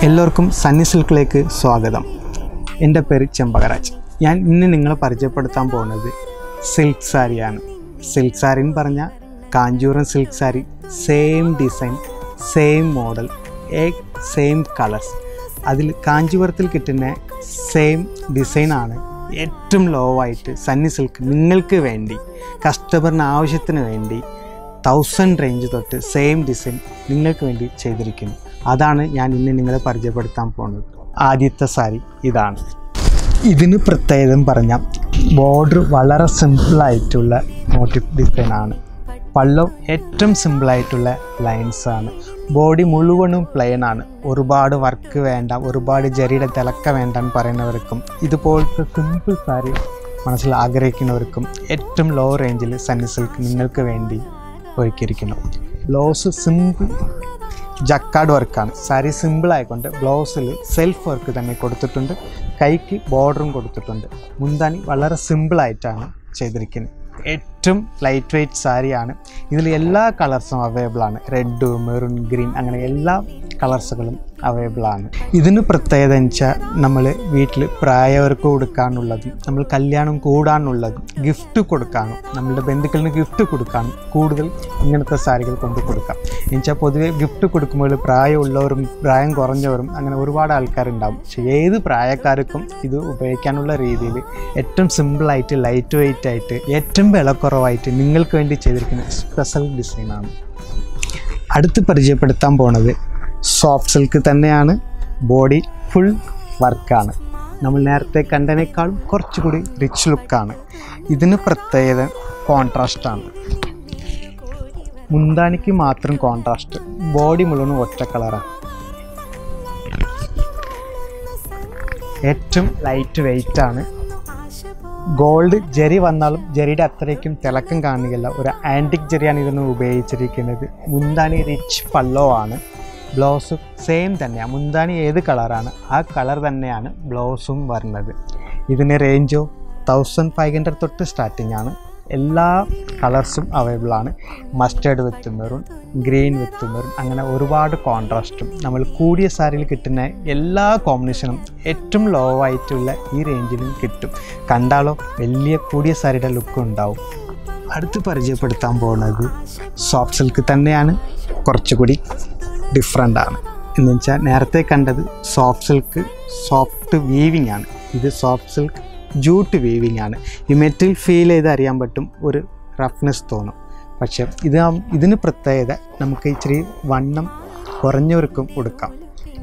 എല്ലാവർക്കും സണ്ണി സിൽക്കിലേക്ക് സ്വാഗതം. എൻ്റെ പേര് ചെമ്പകരാജ്. ഞാൻ ഇന്ന് നിങ്ങളെ പരിചയപ്പെടുത്താൻ പോകുന്നത് സിൽക്ക് സാരിയാണ്. സിൽക്ക് സാരി എന്ന് പറഞ്ഞാൽ Kanchipuram silk sari, same design, same model, same colours. അതിൽ കാഞ്ചീപുരത്തിൽ കിട്ടുന്ന സെയിം ഡിസൈനാണ് ഏറ്റവും ലോ ആയിട്ട് സണ്ണി സിൽക്ക് നിങ്ങൾക്ക് വേണ്ടി, കസ്റ്റമറിന് ആവശ്യത്തിന് വേണ്ടി 1000 റേഞ്ച് തൊട്ട് സെയിം ഡിസൈൻ നിങ്ങൾക്ക് വേണ്ടി ചെയ്തിരിക്കുന്നു. അതാണ് ഞാൻ ഇന്ന് നിങ്ങളെ പരിചയപ്പെടുത്താൻ പോകുന്നത്. ആദ്യത്തെ സാരി ഇതാണ്. ഇതിന് പ്രത്യേകത പറഞ്ഞാൽ ബോർഡർ വളരെ സിമ്പിളായിട്ടുള്ള മോട്ടീവ് ഡിസൈനാണ്. പല്ലം ഏറ്റവും സിമ്പിളായിട്ടുള്ള ലൈൻസാണ്. ബോഡി മുഴുവനും പ്ലെയിൻ ആണ്. ഒരുപാട് വർക്ക് വേണ്ട, ഒരുപാട് ജരിയുടെ തിളക്ക വേണ്ടെന്ന് പറയുന്നവർക്കും ഇതുപോലത്തെ സിമ്പിൾ സാരി മനസ്സിൽ ആഗ്രഹിക്കുന്നവർക്കും ഏറ്റവും ലോ റേഞ്ചിൽ സണ്ണി സിൽക്ക് നിങ്ങൾക്ക് വേണ്ടി ഒരുക്കിയിരിക്കുന്നു. ബ്ലൗസ് സിമ്പിൾ ജക്കാർഡ് വർക്കാണ്. സാരി സിമ്പിൾ ആയിക്കൊണ്ട് ബ്ലൗസിൽ സെൽഫ് വർക്ക് തന്നെ കൊടുത്തിട്ടുണ്ട്. കൈക്ക് ബോർഡറും കൊടുത്തിട്ടുണ്ട്. മുന്താണി വളരെ സിമ്പിളായിട്ടാണ് ചെയ്തിരിക്കുന്നത്. ഏറ്റവും ലൈറ്റ് വെയ്റ്റ് സാരിയാണ്. ഇതിൽ എല്ലാ കളേഴ്സും അവൈലബിൾ ആണ്. റെഡ്, മെറൂൺ, ഗ്രീൻ അങ്ങനെ എല്ലാ കളേഴ്സുകളും അവൈലബിൾ ആണ്. ഇതിന് പ്രത്യേകത എന്ന് വെച്ചാൽ നമ്മൾ വീട്ടിൽ പ്രായവർക്ക് കൊടുക്കാനുള്ളതും, നമ്മൾ കല്യാണം കൂടാനുള്ളതും, ഗിഫ്റ്റ് കൊടുക്കാനും, നമ്മളുടെ ബന്ധുക്കളിന് ഗിഫ്റ്റ് കൊടുക്കാനും കൂടുതൽ ഇങ്ങനത്തെ സാരികൾ കൊണ്ട് കൊടുക്കാം. എന്നുവെച്ചാൽ പൊതുവെ ഗിഫ്റ്റ് കൊടുക്കുമ്പോൾ പ്രായമുള്ളവരും പ്രായം കുറഞ്ഞവരും അങ്ങനെ ഒരുപാട് ആൾക്കാരുണ്ടാകും. പക്ഷേ ഏത് പ്രായക്കാർക്കും ഇത് ഉപയോഗിക്കാനുള്ള രീതിയിൽ ഏറ്റവും സിമ്പിളായിട്ട്, ലൈറ്റ് വെയ്റ്റ് ആയിട്ട്, ഏറ്റവും വിലക്കുറവായിട്ട് നിങ്ങൾക്ക് വേണ്ടി ചെയ്തിരിക്കുന്ന സ്പെഷ്യൽ ഡിസൈനാണ്. അടുത്ത് പരിചയപ്പെടുത്താൻ പോണത് സോഫ്റ്റ് സിൽക്ക് തന്നെയാണ്. ബോഡി ഫുൾ വർക്കാണ്. നമ്മൾ നേരത്തെ കണ്ടതിനേക്കാളും കുറച്ചുകൂടി റിച്ച് ലുക്കാണ്. ഇതിന് പ്രത്യേകത കോൺട്രാസ്റ്റാണ്. മുന്താണിക്ക് മാത്രം കോൺട്രാസ്റ്റ്, ബോഡി മുഴുവൻ ഒറ്റ കളറാണ്. ഏറ്റവും ലൈറ്റ് വെയ്റ്റ് ആണ്. ഗോൾഡ് ജരി വന്നാലും ജരിയുടെ അത്രയ്ക്കും തിളക്കം കാണുകയില്ല. ഒരു ആൻറ്റിക് ജരിയാണ് ഇതിന് ഉപയോഗിച്ചിരിക്കുന്നത്. മുന്താണി റിച്ച് പല്ലോ ആണ്. ബ്ലൗസ് സെയിം തന്നെയാണ്. മുന്താണി ഏത് കളറാണ് ആ കളർ തന്നെയാണ് ബ്ലൗസും വരുന്നത്. ഇതിന് റേഞ്ചോ 1500 തൊട്ട് സ്റ്റാർട്ടിംഗ് ആണ്. എല്ലാ കളേഴ്സും അവൈലബിൾ ആണ്. Mustard with maroon, green with maroon, അങ്ങനെ ഒരുപാട് കോൺട്രാസ്റ്റും. നമ്മൾ കൂടിയ സാരിയിൽ കിട്ടുന്ന എല്ലാ കോമ്പിനേഷനും ഏറ്റവും ലോ ആയിട്ടുള്ള ഈ റേഞ്ചിലും കിട്ടും. കണ്ടാലോ വലിയ കൂടിയ സാരിയുടെ ലുക്ക് ഉണ്ടാവും. അടുത്ത് പരിചയപ്പെടുത്താൻ പോകുന്നത് സോഫ്റ്റ് സിൽക്ക് തന്നെയാണ്. കുറച്ചുകൂടി ഡിഫറെൻ്റ് ആണ്. എന്ന് വെച്ചാൽ നേരത്തെ കണ്ടത് സോഫ്റ്റ് സിൽക്ക് സോഫ്റ്റ് വീവിങ് ആണ്. ഇത് സോഫ്റ്റ് സിൽക്ക് ജൂട്ട് വീവിങ് ആണ്. ഈ മെറ്റീരിയൽ ഫീൽ ചെയ്ത് അറിയാൻ പറ്റും, ഒരു റഫ്നെസ് തോന്നും. പക്ഷേ ഇതിന് പ്രത്യേകത നമുക്ക് ഇച്ചിരി വണ്ണം കുറഞ്ഞവർക്കും കൊടുക്കാം.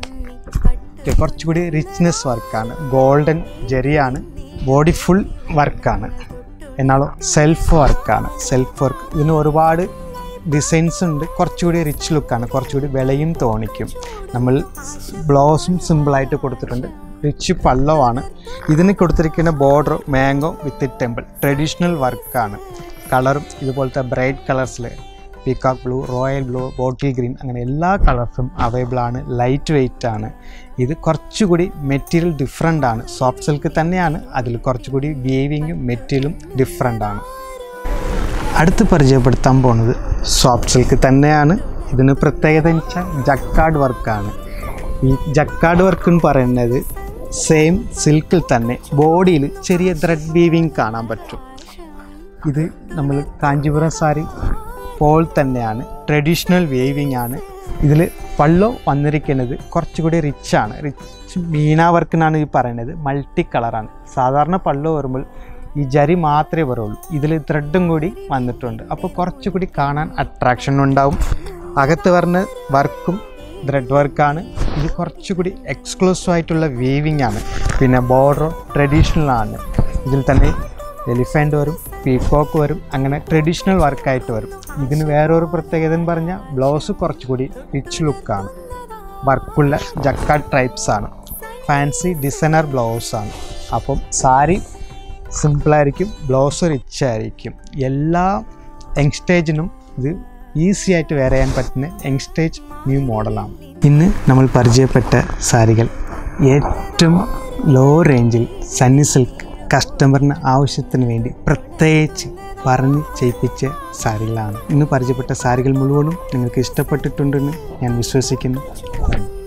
കുറച്ചുകൂടി റിച്ച്നെസ് വർക്കാണ്. ഗോൾഡൻ ജെറിയാണ്. ബോഡി ഫുൾ വർക്കാണ്. എന്നാലോ സെൽഫ് വർക്കാണ്. സെൽഫ് വർക്ക് ഇതിന് ഒരുപാട് ഡിസൈൻസ് ഉണ്ട്. കുറച്ചുകൂടി റിച്ച് ലുക്കാണ്. കുറച്ചുകൂടി വിലയും തോന്നിക്കും. നമ്മൾ ബ്ലൗസും സിമ്പിളായിട്ട് കൊടുത്തിട്ടുണ്ട്. റിച്ച് പല്ലവാണ്. ഇതിന് കൊടുത്തിരിക്കുന്ന border mango with temple, traditional വർക്കാണ്. കളറും ഇതുപോലത്തെ ബ്രൈറ്റ് കളേഴ്സിൽ peacock blue, royal blue, bottle green അങ്ങനെ എല്ലാ കളേഴ്സും അവൈലബിൾ ആണ്. ലൈറ്റ് വെയ്റ്റ് ആണ്. ഇത് കുറച്ചുകൂടി മെറ്റീരിയൽ ഡിഫറെൻ്റ് ആണ്. സോഫ്റ്റ് സിൽക്ക് തന്നെയാണ്. അതിൽ കുറച്ചുകൂടി വീവിങ്ങും മെറ്റീരിയലും ഡിഫറെൻ്റ് ആണ്. അടുത്ത് പരിചയപ്പെടുത്താൻ പോകുന്നത് സോഫ്റ്റ് സിൽക്ക് തന്നെയാണ്. ഇതിന് പ്രത്യേകത എന്ന് വെച്ചാൽ ജക്കാർഡ് വർക്കാണ്. ഈ ജക്കാർഡ് വർക്ക് എന്ന് പറയുന്നത് സെയിം സിൽക്കിൽ തന്നെ ബോഡിയിൽ ചെറിയ ത്രെഡ് വീവിങ് കാണാൻ പറ്റും. ഇത് നമ്മൾ കാഞ്ചീപുരം സാരി പോൾ തന്നെയാണ്. ട്രഡീഷണൽ വീവിങ് ആണ്. ഇതിൽ പല്ലോ വന്നിരിക്കുന്നത് കുറച്ചുകൂടി റിച്ചാണ്. റിച്ച് മീന വർക്കിനാണ് ഈ പറയുന്നത്. മൾട്ടി കളറാണ്. സാധാരണ പല്ലോ വരുമ്പോൾ ഈ ജരി മാത്രമേ വരുള്ളൂ. ഇതിൽ ത്രെഡും കൂടി വന്നിട്ടുണ്ട്. അപ്പോൾ കുറച്ചുകൂടി കാണാൻ അട്രാക്ഷൻ ഉണ്ടാവും. അകത്ത് വരുന്ന വർക്കും ത്രെഡ് വർക്കാണ്. ഇത് കുറച്ചുകൂടി എക്സ്ക്ലൂസീവ് ആയിട്ടുള്ള വീവിങ് ആണ്. പിന്നെ ബോർഡർ ട്രഡീഷണൽ ആണ്. ഇതിൽ തന്നെ എലിഫൻ്റ് വരും, പീകോക്ക് വരും, അങ്ങനെ ട്രഡീഷണൽ വർക്കായിട്ട് വരും. ഇതിന് വേറൊരു പ്രത്യേകത എന്ന് പറഞ്ഞാൽ ബ്ലൗസ് കുറച്ചുകൂടി റിച്ച് ലുക്കാണ്. വർക്കുള്ള ജക്കാർഡ് ടൈപ്സ് ആണ്. ഫാൻസി ഡിസൈനർ ബ്ലൗസാണ്. അപ്പം സാരി സിമ്പിളായിരിക്കും, ബ്ലൗസ് റിച്ച് ആയിരിക്കും. എല്ലാ യങ്സ്റ്റേജിനും ഇത് ഈസി ആയിട്ട് വെയർ ചെയ്യാൻ പറ്റുന്ന യങ്സ്റ്റേജ് ന്യൂ മോഡലാണ്. ഇന്ന് നമ്മൾ പരിചയപ്പെട്ട സാരികൾ ഏറ്റവും ലോ റേഞ്ചിൽ സണ്ണി സിൽക്ക് കസ്റ്റമറിന് ആവശ്യത്തിന് വേണ്ടി പ്രത്യേകിച്ച് പറഞ്ഞ് ചെയ്യിപ്പിച്ച സാരികളാണ്. ഇന്ന് പരിചയപ്പെട്ട സാരികൾ മുഴുവനും നിങ്ങൾക്ക് ഇഷ്ടപ്പെട്ടിട്ടുണ്ടെന്ന് ഞാൻ വിശ്വസിക്കുന്നു.